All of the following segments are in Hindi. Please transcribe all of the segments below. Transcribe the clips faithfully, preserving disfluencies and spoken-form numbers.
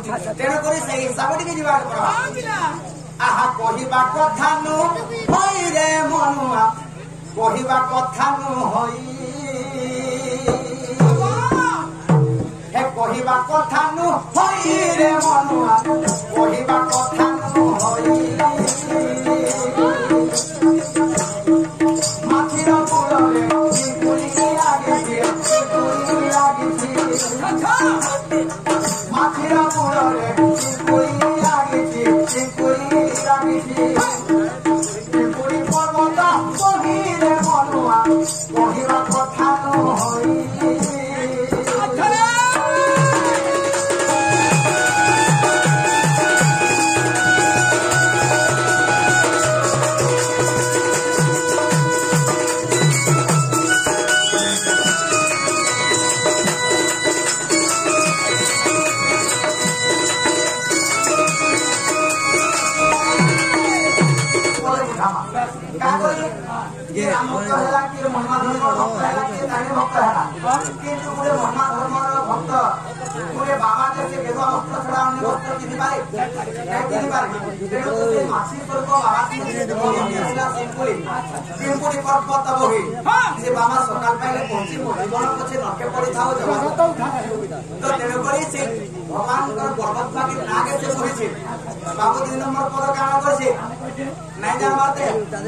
तेणु करी से हिसाब टिके जीवा पड़बा आहा कहिबा कथा नु होई रे मनुआ कहिबा कथा नु होई हे कहिबा कथा नु होई रे मनुआ कहिबा कथा नु होई माथिर पुरले चिंकुली लागे चिंकुली लागे माथिर पुरले चिंकुली लागे चिंकुली लागे चिंकुली पर्वत कहि रे मनुआ कहिबा कथा नु होई बाबा सकाल पाइले पहुंची जीवन पछे नके पड़ी थाओ तो तेणुकरी से भगवान पर्वत भागी नागे से पहुंचे बाबू तीन नंबर पद काना करछे नहीं जान मारते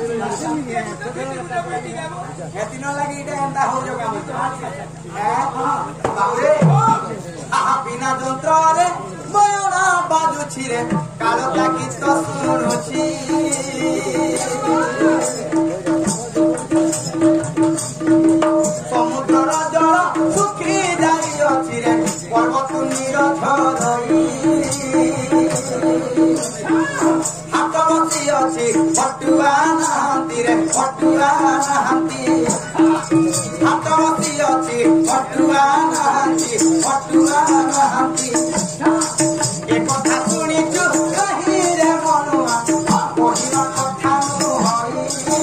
हेतिन लागि इटा एंता हो जो काम है बाबूरे आहा बिना यंत्र रे मयोना बाजू छिरे कालो ताकी तो सुनुछि समुद्र जल सुखी जाई अछि रे पर्वत निरझरई हाथ बसी अछि पटुआ नाहंती रे पटुआ नाहंती हाथ बसी अछि पटुआ नाहंती पटुआ नाहंती ए कथा सुनी छु कहि रे मनुआ कहिबा कथा नु होई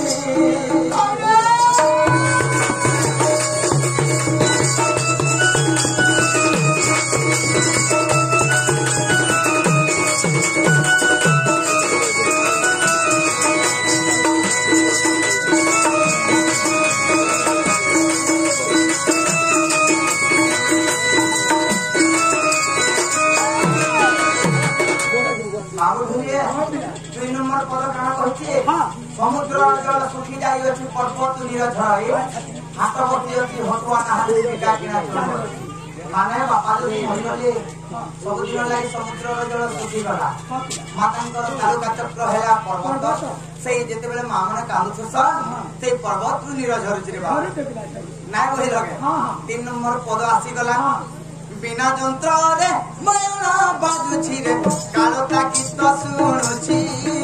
समुद्र जल सुखी जाई अछि पर्वत निरझरई हाथ बसी अछि हटुआ नाहंती डाकिना माने बापा जो कहले सब दिन लागि समुद्र जल सुखी गला मातांकर तालुका चक्र हेला पर्वत से जेते बेले मा माने कालुछसन से पर्वत निरझरई रे बाबा नाय बहि लगे तीन नंबर पद आसी गला बिना यंत्र रे मयोना बाजू छिरे कालो ताकी तो सुनुछि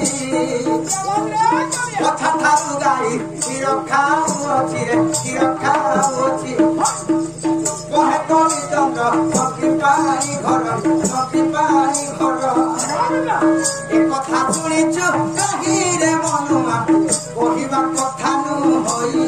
कथा थारु गाई क्षीर खाउछि रे क्षीर खाउछि कहे कवि चंद्र सखी पाई घर सखी पाई घर ए कथा सुनिछु कहि रे मनुआ कहिबा कथा नु होई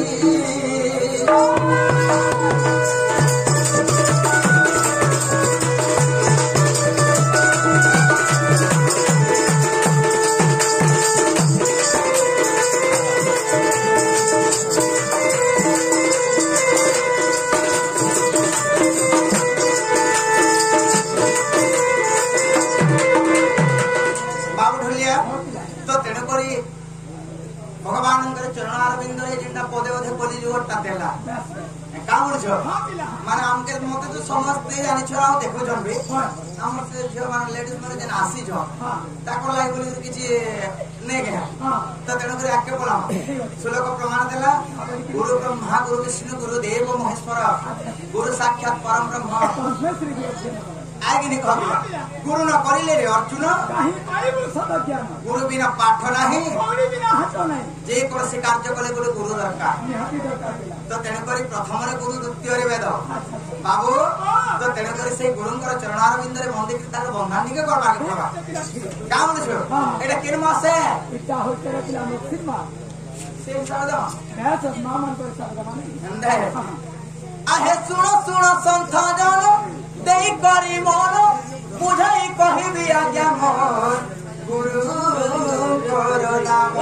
भगवान चरणारविंद पदे पदे बोली जोटा देला माने हमके मते तो समझते जानि छोरा देखो जन भी हमर से जो माने लेडीज माने जन आसी जो ताको लाई बोली किछि ने गया तो तेन करे आके बोला श्लोक प्रमाण देला गुरु ब्रह्मा गुरु विष्णु गुरु देव महेश्वर गुरु साक्षात परम ब्रह्म आगे नहीं कहला गुरु न करिले रे अर्जुन काहे पाइबो सद ज्ञान गुरु बिना पाठ नाही कौड़ी बिना हाथ नाही जे कोसी कार्य कले गुरु गुरु दरकार निहाती दरकार तो तेन करी प्रथम रे गुरु द्वितीय रे वेद बाबू तो तेन करी से गुरुंकर चरणारविंद रे मंदिर तार बंधानी के करबा के पड़बा काम छो एटा किन मासे इटा होते रे पिला मुक्ति मा से शब्द है सब मामन पर शब्द माने अंदे आहे सुनो सुनो संत जन देई करी मन बुझाई कहबी आज्ञा मोर गुरु कर नाम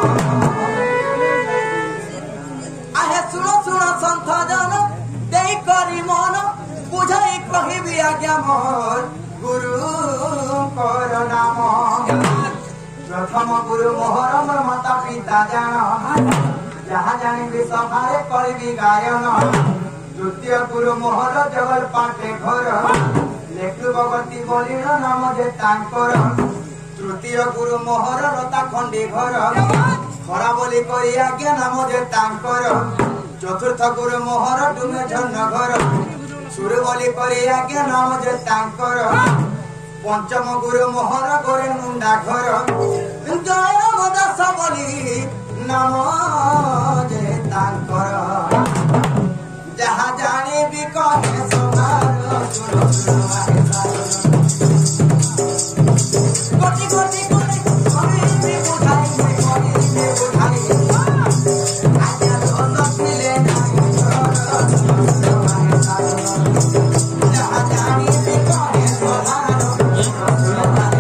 आहे सुनो सुनो संत जन देई करी मन बुझाई कहबी आज्ञा मोर गुरु कर नाम प्रथम गुरु मोहर मोर माता पिता जान जहाँ जानी सभारे करी गायन द्वितीय गुरु मोहर जगल पाटे घर लेखु भगवती बलिण नाम जे तांकर तृतीय गुरु मोहर रता खंडी घर खरा बोली करी आज्ञा नाम जे तांकर चतुर्थ गुरु मोहर डुमे झन्न घर सुर बोली करी आज्ञा नाम जे तांकर पंचम गुरु मोहर गोरे मुंडा घर जय दास बोली नाम जे तांकर जहाँ जाने भी कहे सोनार सुनो सुनो आए गोटी गोटी गोटी कहीं भी बुझाई में कहीं भी बुझाई आज्ञा तो सब मिले नहीं सुनो सुनो आए जहाँ जाने भी कहे सोनार सुनो सुनो आए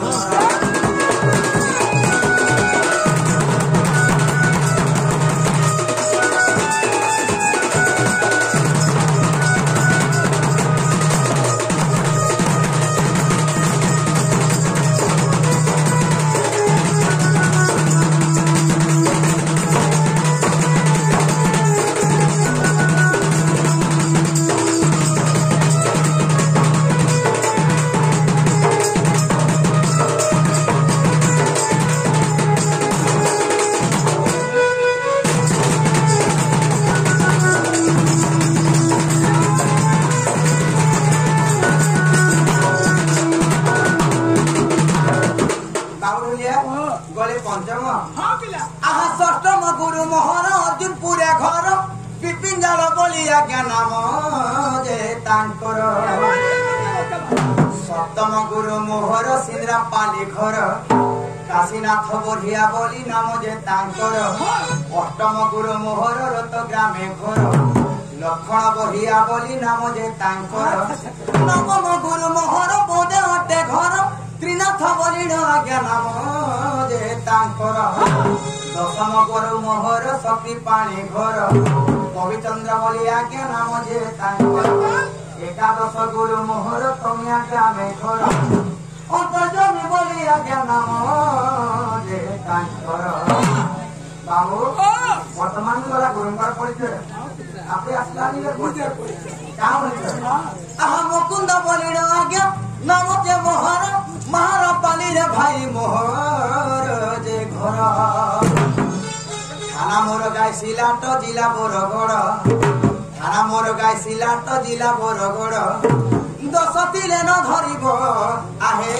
सप्तम गुरु मोहर सिंद्रा पाली घर काशीनाथ बढ़िया बोली नाम जे तांकर अष्टम गुरु मोहर रत ग्रामे घर लक्षण बढ़िया बोली नाम जे तांकर नवम गुरु मोहर बोदे अटे घर त्रिनाथ बोली आज्ञा नाम जे तांकर दशम गुरु मोहर सखी पानी घर कविचंद्र बोली आज्ञा नाम जे तांकर एकादश गुरु मोहर तमिया ग्रामे घर अंतर्जमी बोली आज्ञा नाम जे तांकर बाबू वर्तमान वाला गुरुंकर परिचय आपे असलानी ले परिचय का परिचय आहा मुकुंद बोली आज्ञा नाम जे मोहर महार पाली रे भाई मोहर जे घर थाना मोर गाय सिलाट जिला बरगड़ थाना मोर गाय सिलाट जिला बरगड़ दश तिले न धरिब आहे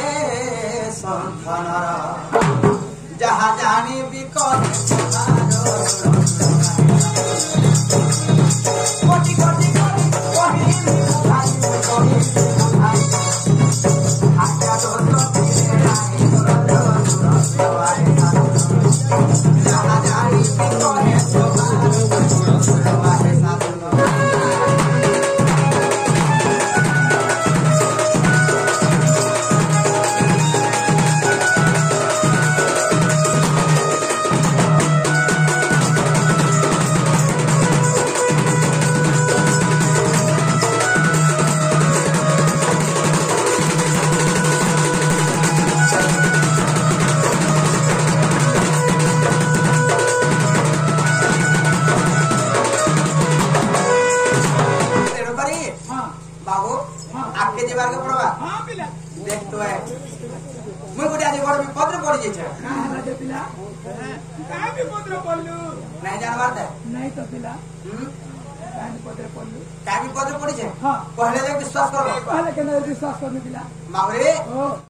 सन्थनर जहाँ जानी भी कहे कोटि कोटि करी कहीं भी बुझाई कहीं भी बुझाई आज्ञा दश तिले नाही जहाँ जानी भी कहे सोमार नहीं जानवर दे नहीं तो पिला हम काहे पत्र पढ़लू काहे पत्र पढ़ी छे हां पहले ले विश्वास करो पहले के नहीं विश्वास करने पिला मावरे